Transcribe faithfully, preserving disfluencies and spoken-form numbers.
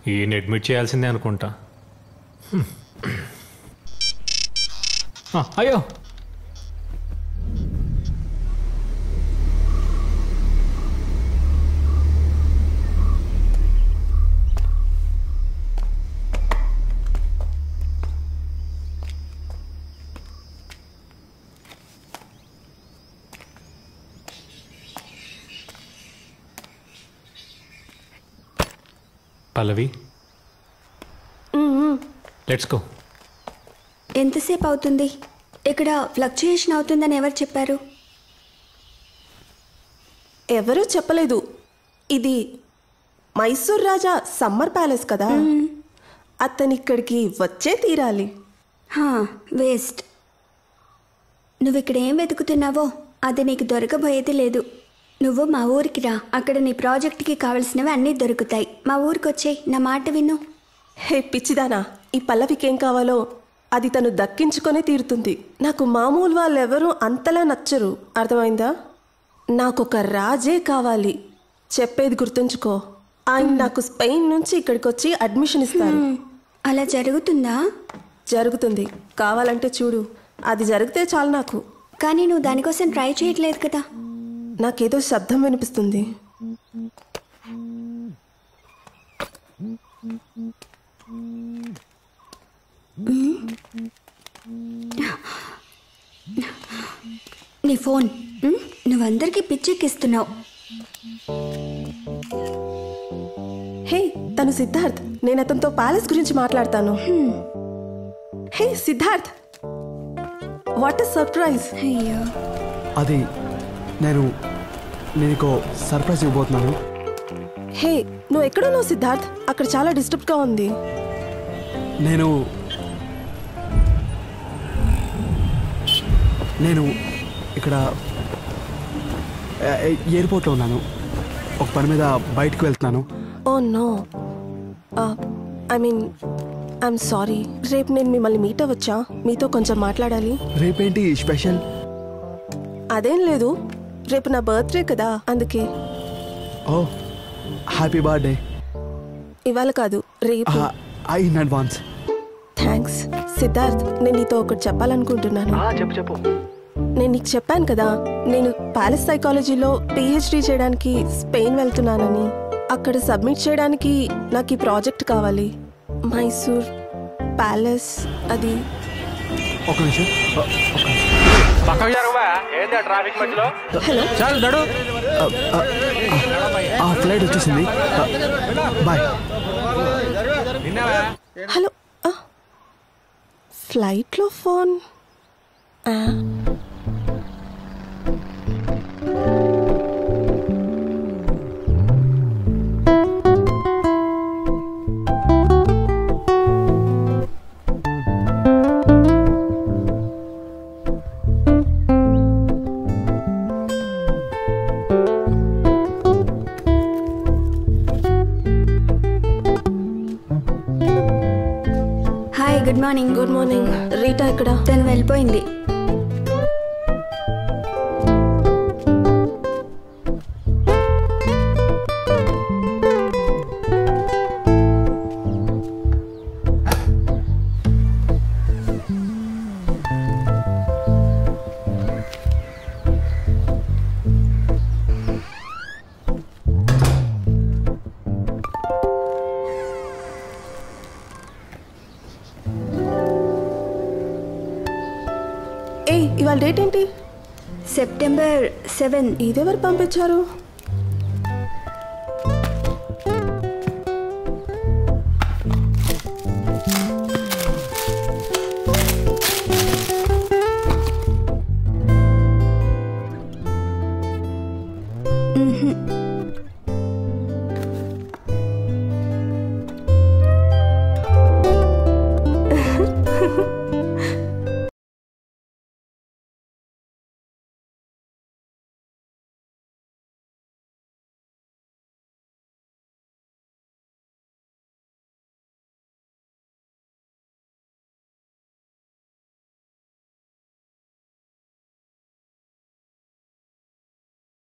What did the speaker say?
ఈయన అడ్మిట్ చేయాల్సిందే అనుకుంటా. అయ్యో పల్లవి, లెట్స్ గో. ఎంతసేపు అవుతుంది? ఇక్కడ ఫ్లక్చుయేషన్ అవుతుందని ఎవరు చెప్పారు? ఎవరూ చెప్పలేదు. ఇది మైసూర్ రాజా సమ్మర్ ప్యాలెస్ కదా, అతను ఇక్కడికి వచ్చే తీరాలి. వేస్ట్. నువ్వు ఇక్కడ ఏం వెతుకుతున్నావో అది నీకు దొరకబోయేది లేదు. నువ్వు మా ఊరికి రా, అక్కడ నీ ప్రాజెక్ట్కి కావలసినవి అన్నీ దొరుకుతాయి. మా ఊరికి వచ్చేయి, నా మాట విను. హే పిచ్చిదానా, ఈ పల్లవికి ఏం కావాలో అది తను దక్కించుకొని తీరుతుంది. నాకు మామూలు వాళ్ళు ఎవరూ అంతలా నచ్చరు, అర్థమైందా? నాకొక రాజే కావాలి. చెప్పేది గుర్తుంచుకో. ఆయన నాకు స్పెయిన్ నుంచి ఇక్కడికి వచ్చి అడ్మిషన్ ఇస్తారు. అలా జరుగుతుందా? జరుగుతుంది. కావాలంటే చూడు, అది జరిగితే చాలు నాకు. కానీ నువ్వు దానికోసం ట్రై చేయట్లేదు కదా. నాకేదో శబ్దం వినిపిస్తుంది. నీ ఫోన్. నువ్వందరికీ పిచ్చెక్కిస్తున్నావు. హే, తను సిద్ధార్థ్. నేను అతనితో ప్యాలెస్ గురించి మాట్లాడతాను. Hey Siddharth, what a surprise. అయ్యో, అది నేను నీకు సర్ప్రైజ్ ఇవ్వబోతున్నాను. హే, నువ్వు ఎక్కడున్నావు సిద్ధార్థ్? అక్కడ చాలా డిస్టర్బ్గా ఉంది. నేను నేను ఇక్కడ ఎయిర్పోర్ట్లో ఉన్నాను. ఒక పని మీద బయటకు వెళ్తున్నాను. Oh no, I mean I'm sorry. రేపు నేను మిమ్మల్ని మీట్ అవ్వచ్చా? మీతో కొంచెం మాట్లాడాలి. రేపేంటి స్పెషల్? అదేం లేదు, రేపు నా బర్త్డే కదా, అందుకే. Oh, happy birthday. ఇవాళ కాదు, రేపు. I in advance. Thanks. Siddharth, నేను నీతో ఒకటి చెప్పాలనుకుంటున్నాను. చెప్పు చెప్పు. నేను నీకు చెప్పాను కదా, నేను ప్యాలెస్ సైకాలజీలో పిహెచ్డి చేయడానికి స్పెయిన్ వెళ్తున్నానని. అక్కడ సబ్మిట్ చేయడానికి నాకు ఈ ప్రాజెక్ట్ కావాలి. మైసూర్ ప్యాలెస్. అది ఒక నిమిషం. హలో, ఫ్లైట్ వచ్చేసింది. బాయ్. హలో. ఫ్లైట్లో phone. Hi, good morning. Good morning. Rita ఇక్కడ? తను వెళ్ళిపోయింది. ఏ, ఇవాళ డేట్ ఏంటి? September seven. ఇదెవరు పంపించారు?